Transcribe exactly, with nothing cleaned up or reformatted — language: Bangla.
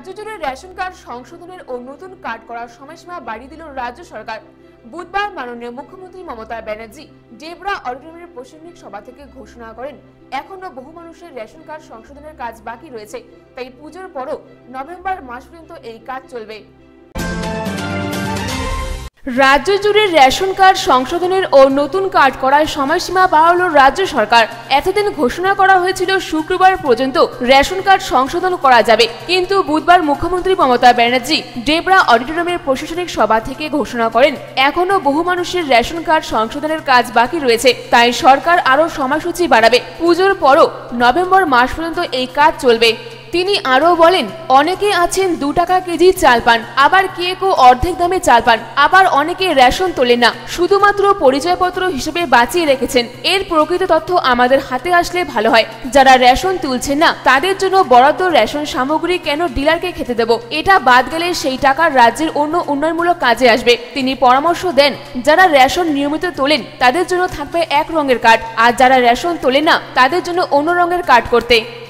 রাজ্য জুড়ে রেশন কার্ড সংশোধনের ও নতুন কার্ড করার সময়সীমা বাড়িয়ে দিল রাজ্য সরকার। বুধবার মাননীয় মুখ্যমন্ত্রী মমতা ব্যানার্জি ডেবরা অডিটোরিয়ামের প্রশাসনিক সভা থেকে ঘোষণা করেন, এখনো বহু মানুষের রেশন কার্ড সংশোধনের কাজ বাকি রয়েছে, তাই পুজোর পরও নভেম্বর মাস পর্যন্ত এই কাজ চলবে। রাজ্য জুড়ে রেশন কার্ড সংশোধনের ও নতুন কার্ড করার সময়সীমা বাড়ালো রাজ্য সরকার। এতদিন ঘোষণা করা হয়েছিল শুক্রবার পর্যন্ত রেশন কার্ড সংশোধন করা যাবে, কিন্তু বুধবার মুখ্যমন্ত্রী মমতা ব্যানার্জি ডেবরা অডিটোরিয়ামের প্রশাসনিক সভা থেকে ঘোষণা করেন, এখনো বহু মানুষের রেশন কার্ড সংশোধনের কাজ বাকি রয়েছে, তাই সরকার আরও সময়সূচি বাড়াবে। পুজোর পরও নভেম্বর মাস পর্যন্ত এই কাজ চলবে। তিনি আরও বলেন, অনেকে আছেন দু টাকা কেজি চাল পান, আবার কে কেউ অর্ধেক দামে চাল পান, আবার অনেকে রেশন তোলেন না, শুধুমাত্র পরিচয়পত্র হিসেবে বাঁচিয়ে রেখেছেন। এর প্রকৃত তথ্য আমাদের হাতে আসলে ভালো হয়। যারা রেশন তুলছেন না তাদের জন্য বরাদ্দ রেশন সামগ্রী কেন ডিলারকে খেতে দেব? এটা বাদ গেলে সেই টাকা রাজ্যের অন্য উন্নয়নমূলক কাজে আসবে। তিনি পরামর্শ দেন, যারা রেশন নিয়মিত তোলেন তাদের জন্য থাকবে এক রঙের কার্ড, আর যারা রেশন তোলেন না তাদের জন্য অন্য রঙের কার্ড করতে।